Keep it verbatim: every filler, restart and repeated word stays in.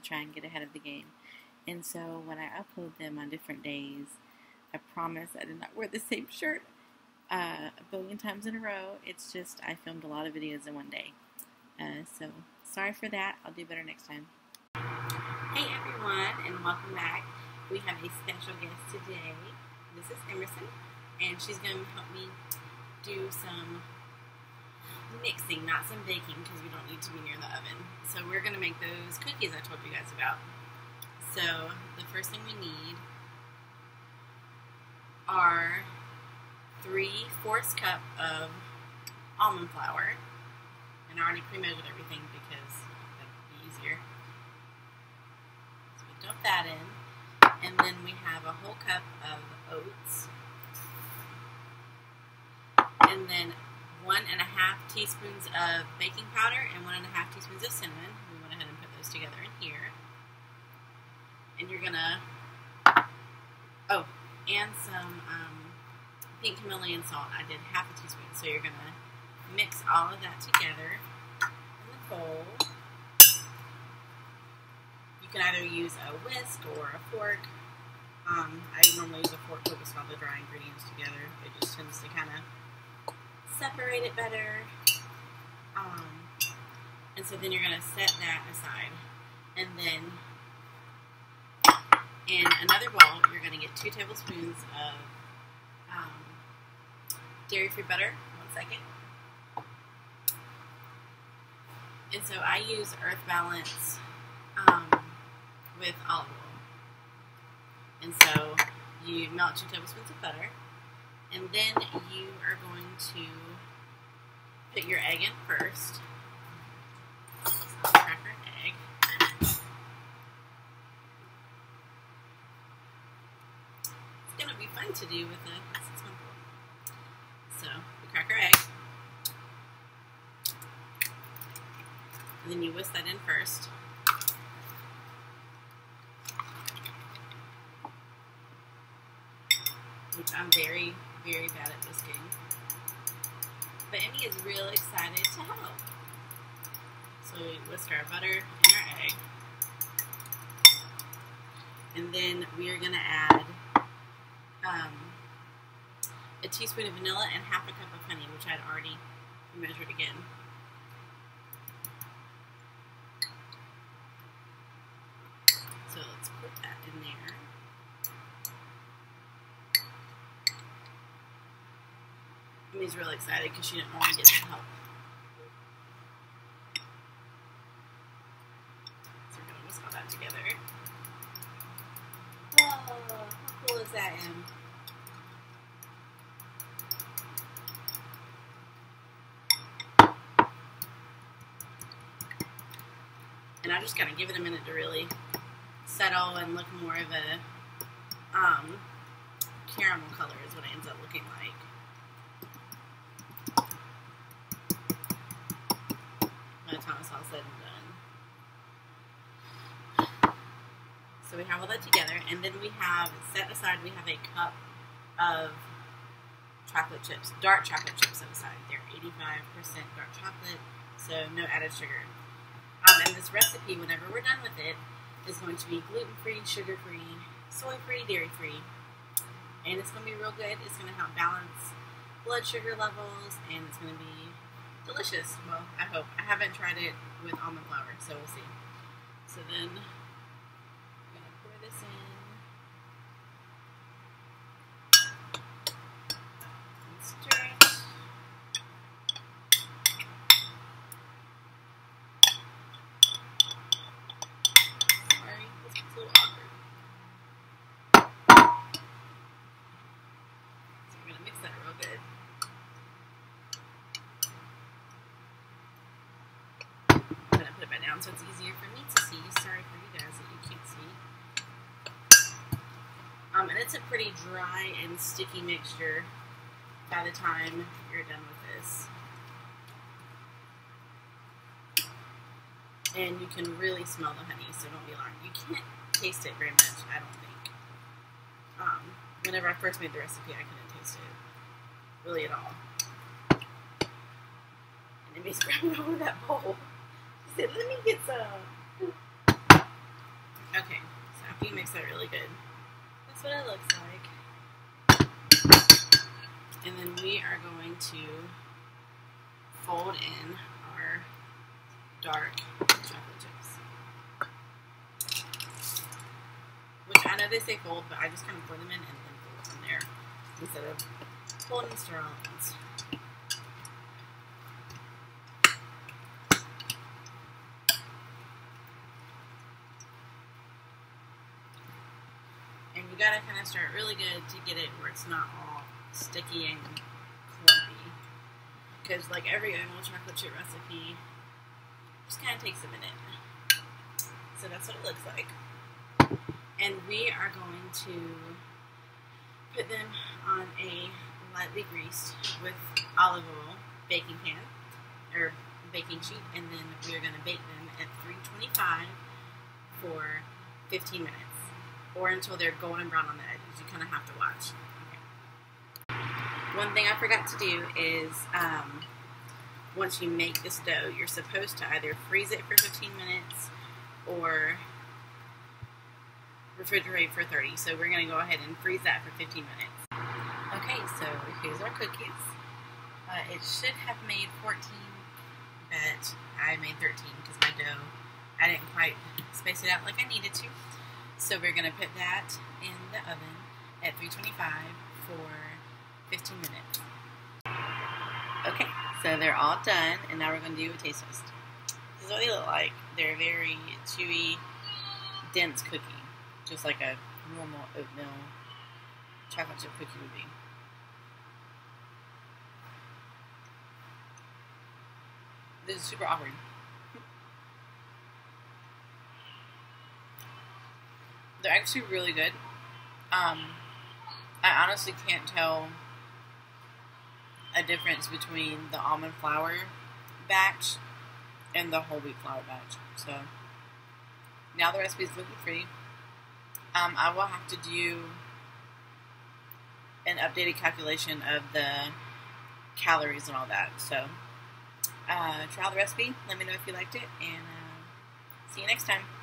try and get ahead of the game. And so when I upload them on different days, I promise I did not wear the same shirt uh, a billion times in a row. It's just I filmed a lot of videos in one day. Uh, so sorry for that. I'll do better next time. Hey everyone, and welcome back. We have a special guest today. This is Emerson, and she's going to help me do some mixing, not some baking, because we don't need to be near the oven. So we're going to make those cookies I told you guys about. So the first thing we need are three fourths cup of almond flour, and I already pre-measured everything because that would be easier. So we dump that in, and then we have a whole cup of oats, and then one and a half teaspoons of baking powder and one and a half teaspoons of cinnamon. We went ahead and put those together in here. And you're gonna, oh, and some um, pink Himalayan salt. I did half a teaspoon. So you're gonna mix all of that together in the bowl. You can either use a whisk or a fork. Um, I normally use a fork to whisk all the dry ingredients together. It just tends to kind of separate it better. Um, and so then you're going to set that aside. And then in another bowl, you're going to get two tablespoons of um, dairy-free butter. One second. And so I use Earth Balance um, with olive oil. And so you melt two tablespoons of butter. And then you are going to put your egg in first. So I'll crack our egg. It's going to be fun to do with a six-month-old. So we crack our egg. And then you whisk that in first. Which I'm very, very bad at whisking. But Emmy is real excited to help. So we whisk our butter and our egg. And then we are going to add um, a teaspoon of vanilla and half a cup of honey, which I'd already measured again. So let's put that in there. Emmy's really excited because she didn't want to get some help. So we're going to whisk all that together. Whoa, how cool is that, Em? And I just kind of give it a minute to really settle and look more of a um, caramel color is what it ends up looking like. By the time it's all said and done. So we have all that together, and then we have, set aside, we have a cup of chocolate chips, dark chocolate chips set aside. They're eighty-five percent dark chocolate, so no added sugar. Um, and this recipe, whenever we're done with it, is going to be gluten-free, sugar-free, soy-free, dairy-free. And it's going to be real good. It's going to help balance blood sugar levels, and it's going to be delicious. Well, I hope. I haven't tried it with almond flour, so we'll see. So then, I'm going to pour this in. And stir it. Sorry, this is a little awkward. So we're going to mix that real good. Down so it's easier for me to see. Sorry for you guys that you can't see. Um, and it's a pretty dry and sticky mixture by the time you're done with this. And you can really smell the honey, so don't be alarmed. You can't taste it very much, I don't think. Um, whenever I first made the recipe, I couldn't taste it really at all. And it makes grabbing over that bowl. She said, let me get some. Okay, so after you mix that really good, that's what it looks like. And then we are going to fold in our dark chocolate chips. Which I know they say fold, but I just kind of pour them in and then fold from there instead of fold and stir all at once. And you gotta kind of start really good to get it where it's not all sticky and clumpy. Because like every Oatmeal chocolate chip recipe, just kind of takes a minute. So that's what it looks like. And we are going to put them on a lightly greased with olive oil baking pan or baking sheet, and then we are going to bake them at three twenty-five for fifteen minutes, or until they're golden brown on the edges. You kind of have to watch. Okay. One thing I forgot to do is um, once you make this dough, you're supposed to either freeze it for fifteen minutes or refrigerate for thirty. So we're going to go ahead and freeze that for fifteen minutes. Okay, so here's our cookies. Uh, it should have made fourteen, but I made thirteen because my dough, I didn't quite space it out like I needed to. So we're going to put that in the oven at three twenty-five for fifteen minutes. Okay, so they're all done, and now we're going to do a taste test. This is what they look like. They're very chewy, dense cookie, just like a normal oatmeal chocolate chip cookie would be. This is super awkward. They're actually really good. Um, I honestly can't tell a difference between the almond flour batch and the whole wheat flour batch. So now the recipe is gluten-free. Um, I will have to do an updated calculation of the calories and all that. So uh, try the recipe. Let me know if you liked it, and uh, see you next time.